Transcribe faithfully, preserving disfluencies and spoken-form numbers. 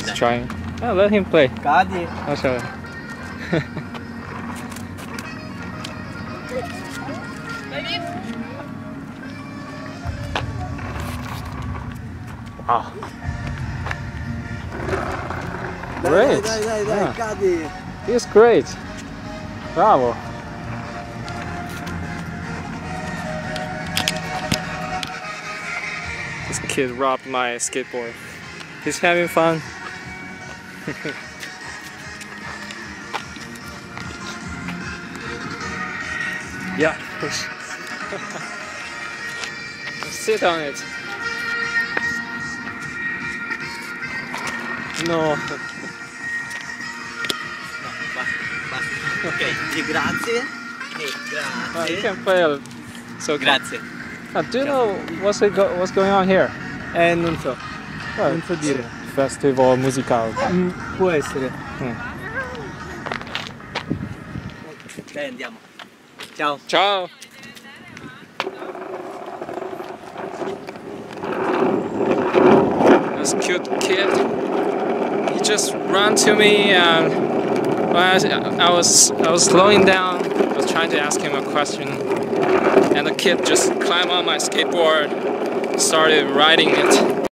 He's trying. Oh, let him play. Cadi. I'll show him. Wow. Great. Dai, dai, dai, Yeah. cadi. He's great. Bravo. This kid robbed my skateboard. He's having fun. Yeah, push. Sit on it. No. Ok, di grazie. E Oh, you grazie. can play a... So Grazie. Uh, do you know what's, it go what's going on here? Eh, non so. Oh, Non so dire. Festival musicale. Mm, può essere. Mm. Dai, andiamo. Ciao. Ciao. This cute kid. He just ran to me and I, I was I was slowing down. I was trying to ask him a question, and the kid just climbed on my skateboard, started riding it.